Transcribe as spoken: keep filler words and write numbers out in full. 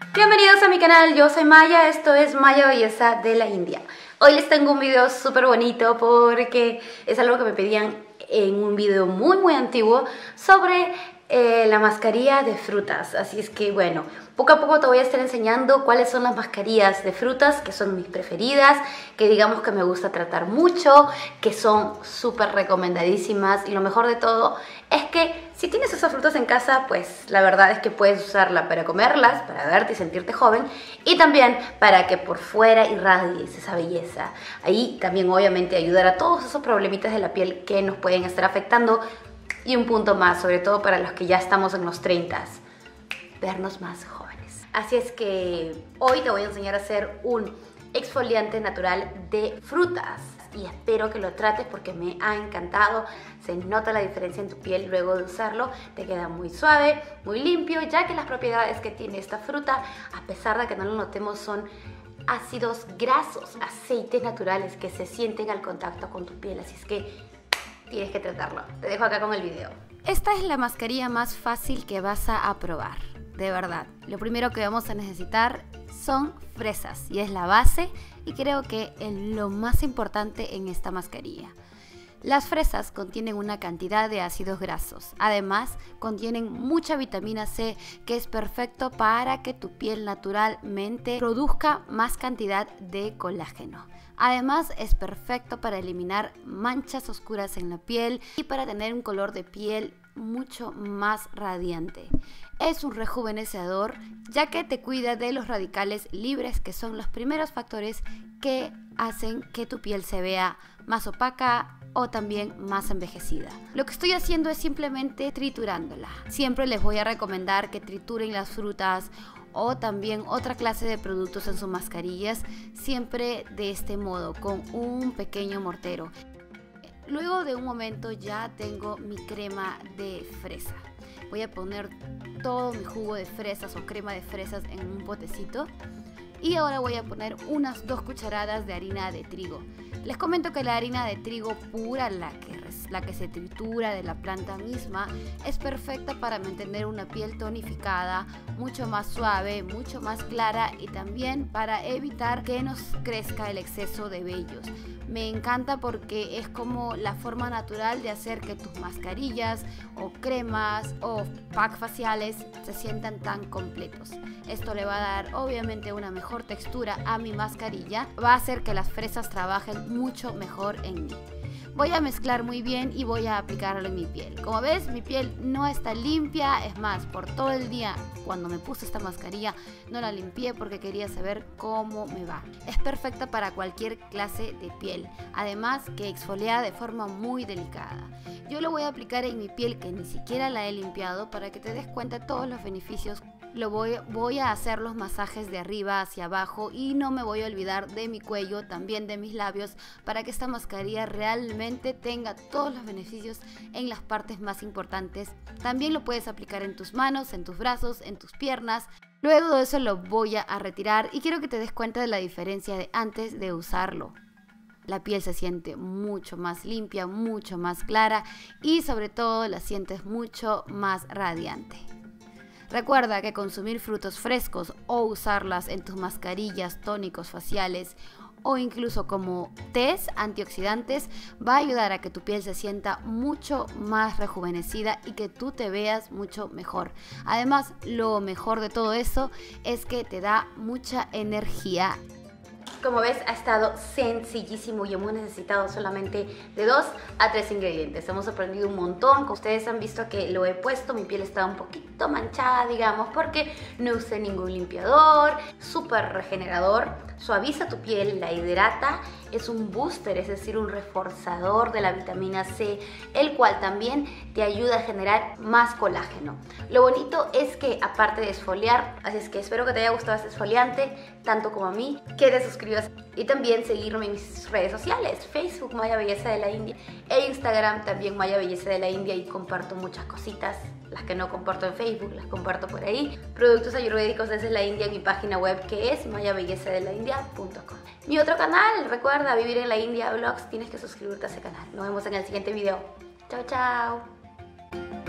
Bienvenidos a mi canal, yo soy Maya, esto es Maya Belleza de la India. Hoy les tengo un video súper bonito porque es algo que me pedían en un video muy muy antiguo sobre eh, la mascarilla de frutas. Así es que bueno, poco a poco te voy a estar enseñando cuáles son las mascarillas de frutas que son mis preferidas, que digamos que me gusta tratar mucho, que son súper recomendadísimas, y lo mejor de todo es que si tienes esas frutas en casa, pues la verdad es que puedes usarla para comerlas, para verte y sentirte joven, y también para que por fuera irradies esa belleza. Ahí también obviamente ayudar a todos esos problemitas de la piel que nos pueden estar afectando. Y un punto más, sobre todo para los que ya estamos en los treinta, vernos más jóvenes. Así es que hoy te voy a enseñar a hacer un exfoliante natural de frutas. Y espero que lo trates porque me ha encantado. Se nota la diferencia en tu piel luego de usarlo. Te queda muy suave, muy limpio, ya que las propiedades que tiene esta fruta, a pesar de que no lo notemos, son ácidos grasos, aceites naturales que se sienten al contacto con tu piel. Así es que tienes que tratarlo. Te dejo acá con el video. Esta es la mascarilla más fácil que vas a probar, de verdad. Lo primero que vamos a necesitar son fresas y es la base, y creo que es lo más importante en esta mascarilla. Las fresas contienen una cantidad de ácidos grasos, además contienen mucha vitamina C, que es perfecto para que tu piel naturalmente produzca más cantidad de colágeno. Además es perfecto para eliminar manchas oscuras en la piel y para tener un color de piel mucho más radiante. Es un rejuvenecedor, ya que te cuida de los radicales libres, que son los primeros factores que hacen que tu piel se vea más opaca o también más envejecida. Lo que estoy haciendo es simplemente triturándola. Siempre les voy a recomendar que trituren las frutas o también otra clase de productos en sus mascarillas, siempre de este modo, con un pequeño mortero. Luego de un momento ya tengo mi crema de fresa. Voy a poner todo mi jugo de fresas o crema de fresas en un potecito. Y ahora voy a poner unas dos cucharadas de harina de trigo. Les comento que la harina de trigo pura, la que, la que se tritura de la planta misma, es perfecta para mantener una piel tonificada, mucho más suave, mucho más clara, y también para evitar que nos crezca el exceso de vellos. Me encanta porque es como la forma natural de hacer que tus mascarillas o cremas o pack faciales se sientan tan completos. Esto le va a dar obviamente una mejor textura a mi mascarilla, va a hacer que las fresas trabajen mucho mejor en mí. Voy a mezclar muy bien y voy a aplicarlo en mi piel. Como ves, mi piel no está limpia, es más, por todo el día cuando me puse esta mascarilla no la limpié porque quería saber cómo me va. Es perfecta para cualquier clase de piel, además que exfolia de forma muy delicada. Yo lo voy a aplicar en mi piel, que ni siquiera la he limpiado, para que te des cuenta de todos los beneficios. Lo voy, voy a hacer los masajes de arriba hacia abajo, y no me voy a olvidar de mi cuello, también de mis labios, para que esta mascarilla realmente tenga todos los beneficios en las partes más importantes. También lo puedes aplicar en tus manos, en tus brazos, en tus piernas. Luego de eso lo voy a retirar, y quiero que te des cuenta de la diferencia de antes de usarlo. La piel se siente mucho más limpia, mucho más clara, y sobre todo la sientes mucho más radiante. Recuerda que consumir frutos frescos o usarlas en tus mascarillas, tónicos faciales o incluso como tés antioxidantes va a ayudar a que tu piel se sienta mucho más rejuvenecida y que tú te veas mucho mejor. Además, lo mejor de todo eso es que te da mucha energía. Como ves, ha estado sencillísimo y hemos necesitado solamente de dos a tres ingredientes. Hemos aprendido un montón. Como ustedes han visto que lo he puesto, mi piel está un poquito manchada, digamos, porque no usé ningún limpiador. Súper regenerador, suaviza tu piel, la hidrata, es un booster, es decir, un reforzador de la vitamina C, el cual también te ayuda a generar más colágeno. Lo bonito es que aparte de exfoliar, así es que espero que te haya gustado este exfoliante, tanto como a mí, que te suscribas y también seguirme en mis redes sociales, Facebook Maya Belleza de la India e Instagram también Maya Belleza de la India, y comparto muchas cositas. Las que no comparto en Facebook, las comparto por ahí. Productos ayurvédicos desde la India en mi página web, que es maya belleza de la india punto com. Mi otro canal, recuerda, Vivir en la India Vlogs, tienes que suscribirte a ese canal. Nos vemos en el siguiente video. Chao, chao.